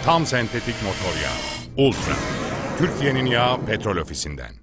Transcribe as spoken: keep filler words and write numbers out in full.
Tam sentetik motor yağı. Ultra. Türkiye'nin yağı petrol ofisinden.